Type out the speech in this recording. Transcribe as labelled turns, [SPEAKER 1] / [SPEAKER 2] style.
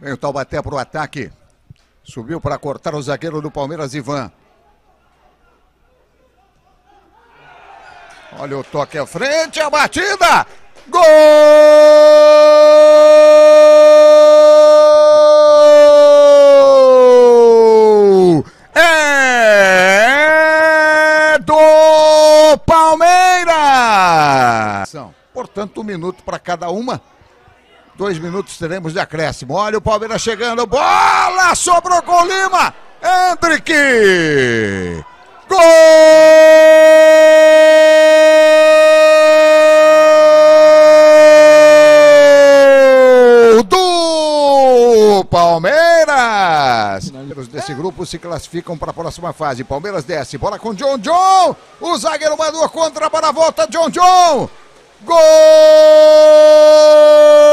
[SPEAKER 1] Vem o Taubaté para o ataque. Subiu para cortar o zagueiro do Palmeiras, Ivan. Olha o toque à frente, a batida! Gol! É do Palmeiras! Portanto, 1 minuto para cada uma. 2 minutos teremos de acréscimo. Olha o Palmeiras chegando. Bola! Sobrou com o Lima! Hendrick! Gol do Palmeiras! Os desse grupo se classificam para a próxima fase. Palmeiras desce. Bola com John John. O zagueiro mandou contra para a volta. John John. Gol!